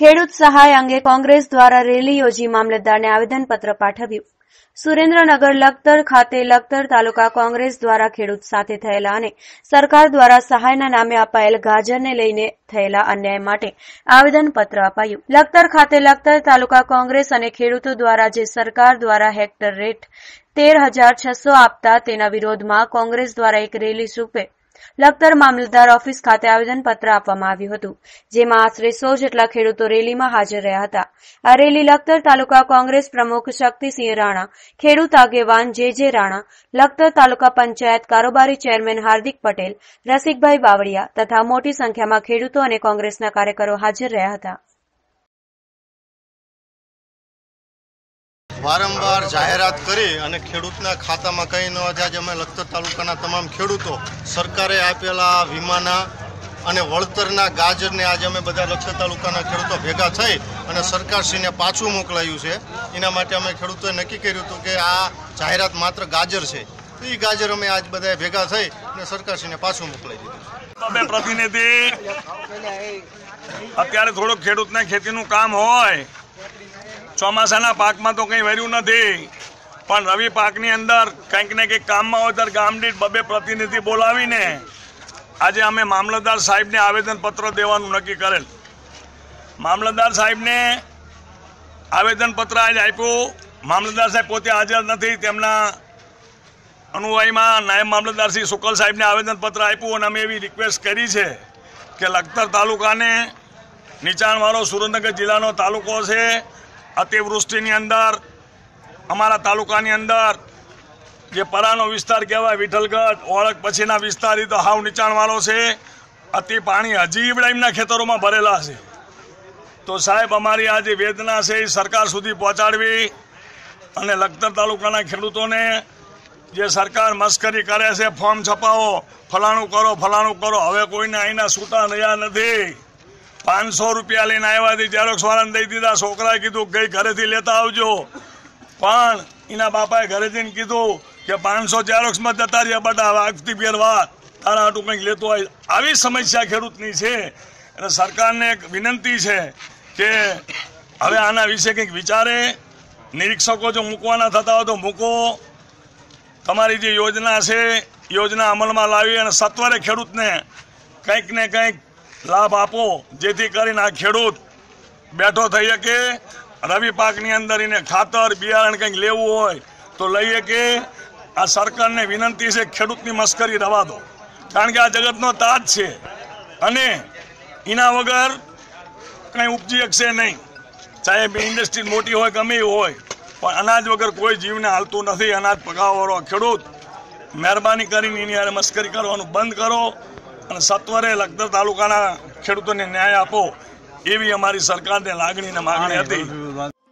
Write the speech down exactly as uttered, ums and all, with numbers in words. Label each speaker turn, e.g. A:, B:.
A: ખેડૂત સહાય અંગે કોંગ્રેસ દ્વારા રેલી યોજી મામલતદારને આવેદનપત્ર પાઠવ્યું। સુરેન્દ્રનગર લખતર ખાતે લખતર તાલુકા કોંગ્રેસ દ્વારા ખેડૂત સાથે થયેલા અને સરકાર દ્વારા સહાયના નામે અપાયેલ ગાજરને લઈને થયેલા અન્યાય માટે આવેદનપત્ર અપાયું। લખતર ખાતે લખતર તાલુકા કોંગ્રેસ અને ખેડૂતો દ્વારા જે સરકાર દ્વારા હેક્ટર રેટ તેર હજાર છસો આપતા તેના વિરોધમાં કોંગ્રેસ દ્વારા એક રેલી રૂપે લખતર મામલતદાર ઓફિસ ખાતે આવેદનપત્ર આપવામાં આવ્યું હતું, જેમાં આશરે સો જેટલા ખેડૂતો રેલીમાં હાજર રહ્યા હતા। આ રેલી લખતર તાલુકા કોંગ્રેસ પ્રમુખ શક્તિસિંહ રાણા, ખેડૂત આગેવાન જે જે રાણા, લખતર તાલુકા પંચાયત કારોબારી ચેરમેન હાર્દિક પટેલ, રસિકભાઈ બાવળિયા તથા મોટી સંખ્યામાં ખેડૂતો અને કોંગ્રેસના કાર્યકરો હાજર રહ્યા હતા।
B: વારંવાર જાહેરાત કરી અને ખેડૂતના ખાતામાં કંઈ ન હતા। આજે અમે લખતર તાલુકાના તમામ ખેડૂતો સરકારે આપેલા વીમાના અને વળતરના ગાજરને આજે અમે બધા લખતર તાલુકાના ખેડૂતો ભેગા થઈ અને સરકારશ્રીને પાછું મોકલાયું છે। એના માટે અમે ખેડૂતોએ નક્કી કર્યું હતું કે આ જાહેરાત માત્ર ગાજર છે, તો એ ગાજર અમે આજ બધા ભેગા થઈ અને સરકારશ્રીને પાછું મોકલાઈ દીધું।
C: પ્રતિનિધિ અત્યારે થોડુંક ખેડૂતને ખેતીનું કામ હોય, ચોમાસાના પાકમાં તો કંઈ વર્યું નથી, પણ રવિ પાકની અંદર કંઈક ને કંઈક કામમાં હોય ત્યારે ગામ દીઠ બબે પ્રતિનિધિ બોલાવીને આજે અમે મામલતદાર સાહેબને આવેદનપત્ર દેવાનું નક્કી કરેલ। મામલતદાર સાહેબને આવેદનપત્ર આજે આપ્યું। મામલતદાર સાહેબ પોતે હાજર નથી, તેમના અનુવાઈમાં નાયબ મામલતદાર શ્રી શુકલ સાહેબને આવેદનપત્ર આપ્યું અને અમે એવી રિક્વેસ્ટ કરી છે કે લખતર તાલુકાને નીચાણવાળો સુરેન્દ્રનગર જિલ્લાનો તાલુકો છે। અતિવૃષ્ટિની અંદર અમારા તાલુકાની અંદર જે પરાનો વિસ્તાર કહેવાય વિઠ્ઠલગઢ ઓળખ પછીના વિસ્તાર એ તો હાવ નીચાણવાળો છે। અતિ પાણી હજી એમના ખેતરોમાં ભરેલા છે। તો સાહેબ અમારી આ જે વેદના છે એ સરકાર સુધી પહોંચાડવી અને લખતર તાલુકાના ખેડૂતોને જે સરકાર મસ્કરી કરે છે, ફોર્મ છપાવો, ફલાણું કરો ફલાણું કરો, હવે કોઈને અહીંના છૂટા રહ્યા નથી। પાંચસો રૂપિયા લઈને આવ્યાથી ઝેરોક્સ વાળાને દઈ દીધા। છોકરાએ કીધું ગઈ ઘરેથી લેતા આવજો, પણ એના બાપાએ ઘરે જઈને કીધું કે પાંચસો ઝેરોક્સમાં જતા રહ્યા બટા, આગતી ફેર વાત તારા હાટું કંઈક લેતો હોય। આવી સમસ્યા ખેડૂતની છે અને સરકારને એક વિનંતી છે કે હવે આના વિશે કંઈક વિચારે। નિરીક્ષકો જો મૂકવાના થતા હોય તો મૂકો, તમારી જે યોજના છે યોજના અમલમાં લાવી અને સત્વરે ખેડૂતને કંઈક ને કંઈક લાભ આપો, જેથી કરીને આ ખેડૂત બેઠો થઈ શકે। રવિ પાકની અંદર એને ખાતર બિયારણ કંઈક લેવું હોય તો લઈ શકે। આ સરકારને વિનંતી છે ખેડૂતની મસ્કરી રવા દો, કારણ કે આ જગતનો તાજ છે અને એના વગર કંઈ ઉપજી શકશે નહીં। ચાહે બે ઇન્ડસ્ટ્રી મોટી હોય ગમે હોય, પણ અનાજ વગર કોઈ જીવને હાલતું નથી। અનાજ પકાવવાનો ખેડૂત, મહેરબાની કરીને એની યારે મસ્કરી કરવાનું બંધ કરો અને સત્વરે લખતર તાલુકાના ખેડૂતોને ન્યાય આપો, એવી અમારી સરકારને લાગણી અને માગણી હતી।